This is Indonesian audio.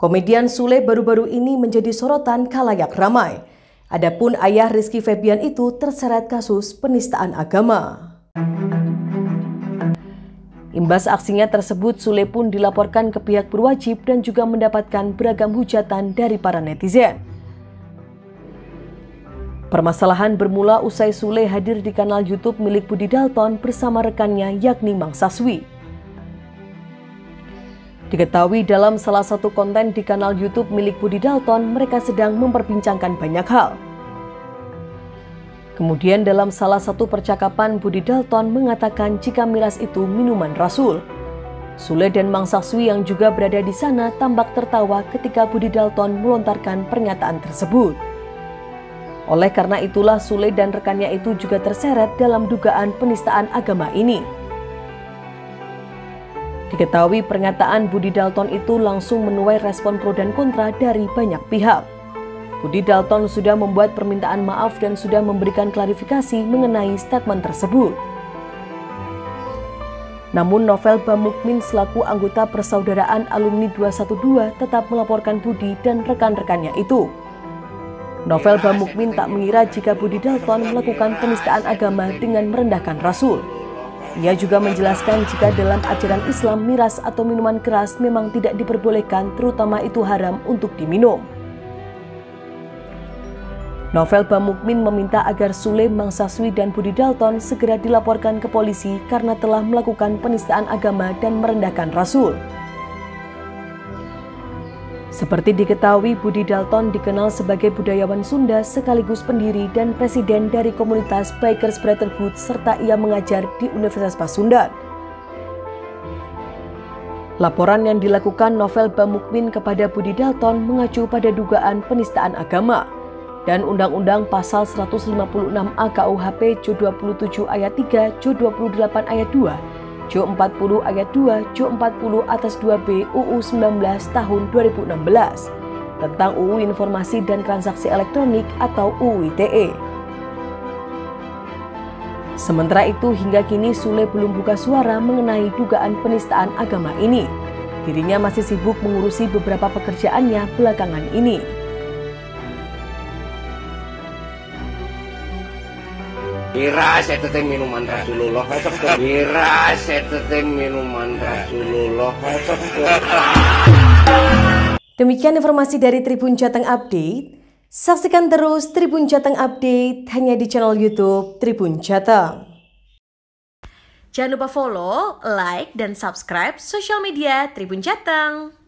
Komedian Sule baru-baru ini menjadi sorotan khalayak ramai. Adapun ayah Rizky Febian itu terseret kasus penistaan agama. Imbas aksinya tersebut, Sule pun dilaporkan ke pihak berwajib dan juga mendapatkan beragam hujatan dari para netizen. Permasalahan bermula usai Sule hadir di kanal YouTube milik Budi Dalton bersama rekannya yakni Mang Saswi. Diketahui dalam salah satu konten di kanal YouTube milik Budi Dalton, mereka sedang memperbincangkan banyak hal. Kemudian dalam salah satu percakapan, Budi Dalton mengatakan jika miras itu minuman Rasul. Sule dan Mang Saswi yang juga berada di sana tampak tertawa ketika Budi Dalton melontarkan pernyataan tersebut. Oleh karena itulah Sule dan rekannya itu juga terseret dalam dugaan penistaan agama ini. Diketahui pernyataan Budi Dalton itu langsung menuai respon pro dan kontra dari banyak pihak. Budi Dalton sudah membuat permintaan maaf dan sudah memberikan klarifikasi mengenai statement tersebut. Namun Novel Bamukmin selaku anggota Persaudaraan Alumni 212 tetap melaporkan Budi dan rekan-rekannya itu. Novel Bamukmin tak mengira jika Budi Dalton melakukan penistaan agama dengan merendahkan Rasul. Ia juga menjelaskan jika dalam ajaran Islam miras atau minuman keras memang tidak diperbolehkan, terutama itu haram untuk diminum. Novel Bamukmin meminta agar Sule, Mang Saswi, dan Budi Dalton segera dilaporkan ke polisi karena telah melakukan penistaan agama dan merendahkan Rasul. Seperti diketahui, Budi Dalton dikenal sebagai budayawan Sunda sekaligus pendiri dan presiden dari komunitas Bikers Brotherhood serta ia mengajar di Universitas Pasundan. Laporan yang dilakukan Novel Bamukmin kepada Budi Dalton mengacu pada dugaan penistaan agama dan Undang-Undang Pasal 156A KUHP Jo 27 Ayat 3, Jo 28 Ayat 2, Jo 40 Ayat 2, Jo 40 atas 2B UU 19 tahun 2016 tentang UU Informasi dan Transaksi Elektronik atau UU ITE. Sementara itu hingga kini Sule belum buka suara mengenai dugaan penistaan agama ini. Dirinya masih sibuk mengurusi beberapa pekerjaannya belakangan ini. Miras itu minuman Rasulullah. Miras itu minuman Rasulullah. Demikian informasi dari Tribun Jateng Update. Saksikan terus Tribun Jateng Update hanya di channel YouTube Tribun Jateng. Jangan lupa follow, like, dan subscribe sosial media Tribun Jateng.